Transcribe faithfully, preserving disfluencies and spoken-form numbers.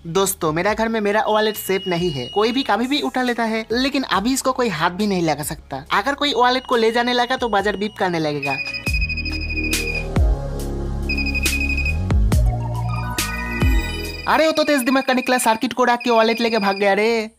दोस्तों मेरा घर में मेरा वॉलेट सेफ नहीं है, कोई भी कभी भी उठा लेता है, लेकिन अभी इसको कोई हाथ भी नहीं लगा सकता। अगर कोई वॉलेट को ले जाने लगा तो बाजार बीप करने लगेगा। अरे वो तो तेज दिमाग का निकला, सर्किट को डाक के वॉलेट लेके भाग गया रे।